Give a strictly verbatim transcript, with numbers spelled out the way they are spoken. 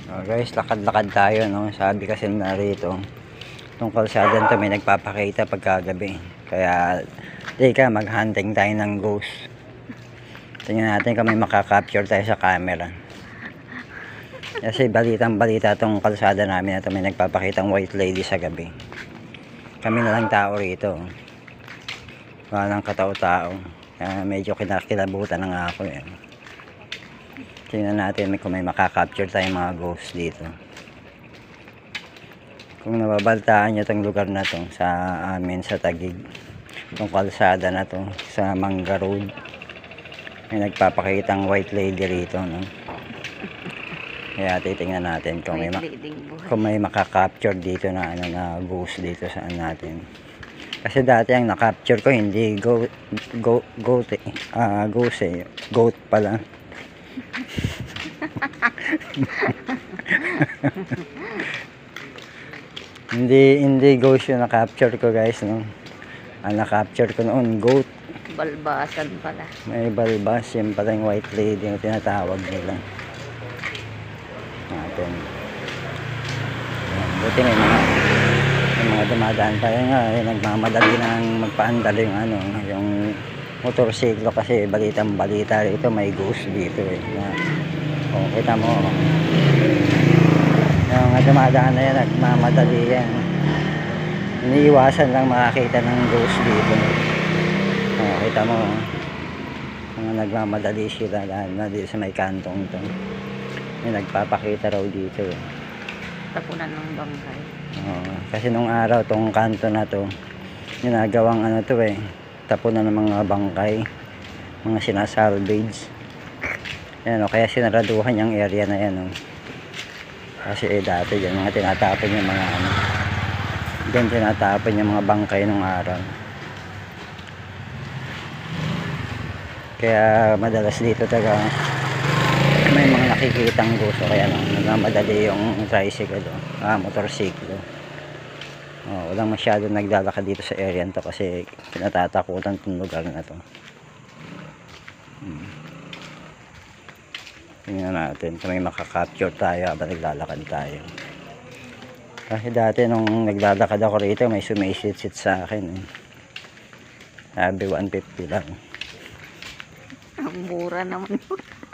Oh, guys, lakad-lakad tayo, no? Sabi kasi na rito, itong kalsada nito may nagpapakita pagkagabi. Kaya, di ka, mag-hunting tayo ng ghost. Tingnan natin kung may makaka-capture tayo sa camera. Kasi balitang balita itong kalsada namin na ito, may nagpapakitang white lady sa gabi. Kami na lang tao rito. Wala nang katao-tao. Kaya medyo kinakilabutan na nga ako eh. Tingnan natin kung may makaka-capture tayong mga ghosts dito. Kung nababaltaan nyo itong lugar na to sa amin sa Taguig, itong kalsada na to sa Mangga Road, may nagpapakitang white lady rito, no? Kaya titingnan natin kung may, kung may makaka-capture dito na ano na ghost dito sa natin. Kasi dati ang na-capture ko hindi go go goat eh. Ah, ghost eh. Goat pala. hindi hindi ghost yung na-capture ko, guys, no. Ang na-capture ko noon goat. Balbasan pala. May balbas, yung pala yung white lady yung tinatawag nila. Natin. Buti may mga may mga dumadaan pa yun nga, eh, nagmamadali nang magpaandar yung ano, yung motorsiklo kasi balitang balita rito may ghost dito eh. Na, oh, kita mo. Yung mga dumadaan na yan, nagmamadali yan. Iniiwasan lang makakita ng ghost dito. Oh, kita mo. Mga nagmamadali sila na dito sa may kantong to. May nagpapakita raw dito eh. Tapunan ng bangkay. Oh, kasi nung araw tong kanto na to, ginagawang ano to eh, tapunan ng mga bangkay, mga sinasalvage. Yan o, kaya sinaraduhan yung area na yan o. Kasi eh dati yan, mga tinatapon yung mga ano, dyan tinatapon yung mga bangkay nung araw. Kaya madalas dito taga may mga nakikitang gusto, kaya lang nagmamadali yung tricycle o, ah, motorsiklo. Oh, walang masyado naglalakad dito sa area to kasi kinatatakutan itong lugar na to. Hmm. Tingnan natin kung may makaka-capture tayo habang naglalakad tayo. Kasi dati nung naglalakad ako rito may sumisit-sit sa akin eh. Sabi one fifty lang. Ang mura naman.